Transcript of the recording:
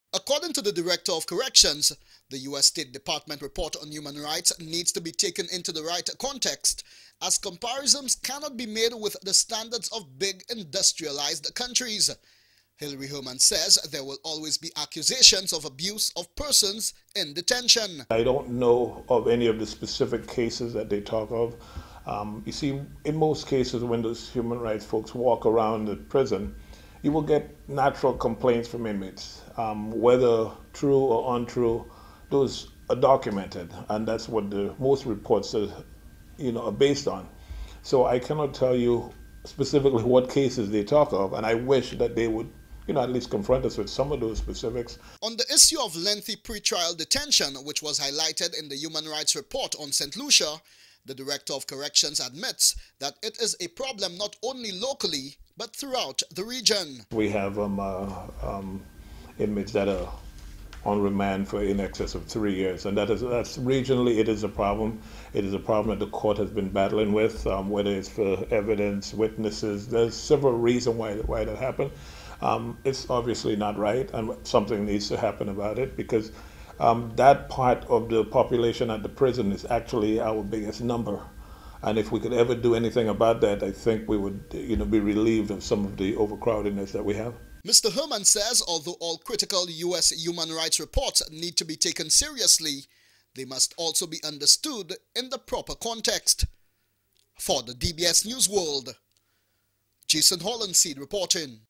According to the Director of Corrections, the U.S. State Department report on human rights needs to be taken into the right context, as comparisons cannot be made with the standards of big industrialized countries. Hilary Herman says there will always be accusations of abuse of persons in detention. I don't know of any of the specific cases that they talk of. You see, in most cases, when those human rights folks walk around the prison, you will get natural complaints from inmates. Whether true or untrue, those are documented, and that's what the most reports are based on. So I cannot tell you specifically what cases they talk of, and I wish that they would at least confront us with some of those specifics. On the issue of lengthy pretrial detention, which was highlighted in the Human Rights Report on St. Lucia, the Director of Corrections admits that it is a problem not only locally, but throughout the region. We have inmates that are on remand for in excess of 3 years, and that's regionally it is a problem. It is a problem that the court has been battling with, whether it's for evidence, witnesses. There's several reasons why that happened. It's obviously not right, and something needs to happen about it, because that part of the population at the prison is actually our biggest number. And if we could ever do anything about that, I think we would be relieved of some of the overcrowdedness that we have. Mr. Herman says although all critical U.S. human rights reports need to be taken seriously, they must also be understood in the proper context. For the DBS News World, Jason Hollandseed reporting.